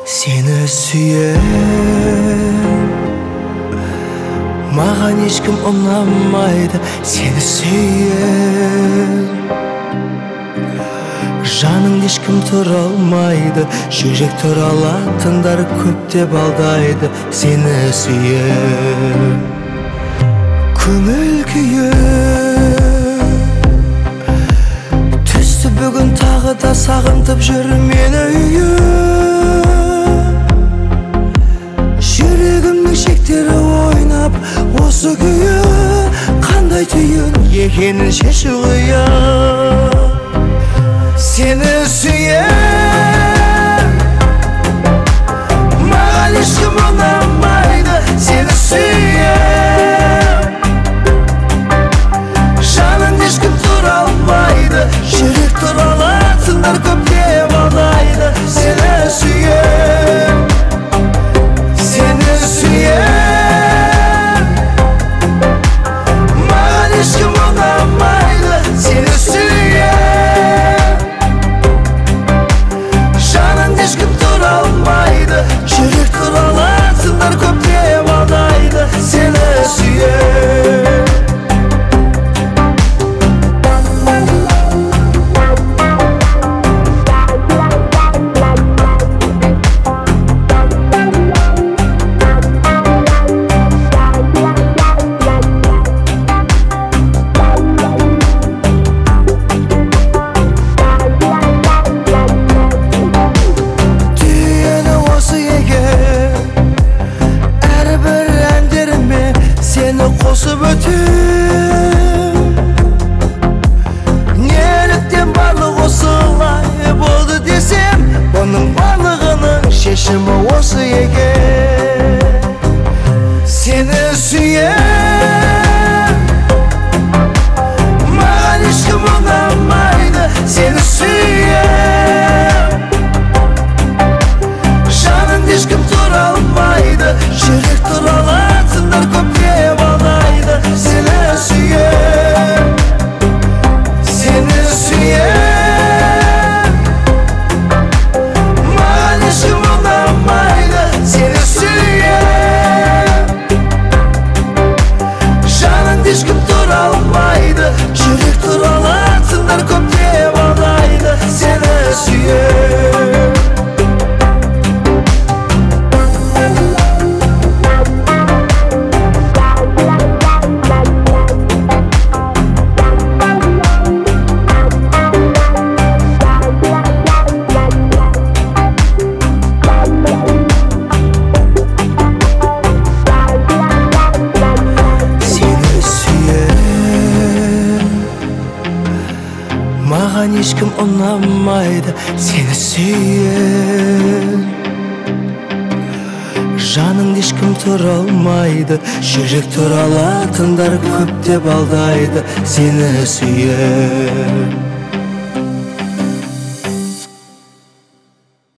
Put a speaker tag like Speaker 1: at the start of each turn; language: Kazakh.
Speaker 1: Seni süyen Mağan ешкім ұнамайды Seni süyen Жаның ешкім тұра алмайды Жүрек тұра алатындар көп деп алдайды Seni süyen Көңіл күйі Түсті бүгін тағы да сағынтып жүр мені үйі Жүрегімнің шектері ойнап осы күйі Қандай түйін екенін шешу қиын Seni süyen Маған ешкім ұнамайды Seni süyen Жанын ешкім тұра алмайды Жүрек тұра алатындар көп деп алдайды Seni süyen Seni süyen Маған ешкім ұнамайды Seni süyen Жанын ешкім тұра алмайды Жүрек тұра алатындар көп деп алдайды Seni süyen Қосып өтем Неліктен барлық осылай болды десем Бұның барлығының шешімі осы екен Seni süyen Маған ешкім ұнамайды Seni süyen Жанын ешкім тұра алмайды Жүрек тұра алатындар көп деп алдайды Seni süyen Seni süyen Маған ешкім ұнамайды Seni süyen Жанын ешкім тұра алмайды Жүрек тұра алатындар көп деп алдайды Seni süyen Маған ешкім ұнамайды Seni süyen Жаның ешкім тұра алмайды Жүрек тұра алатындар көп деп алдайды Seni süyen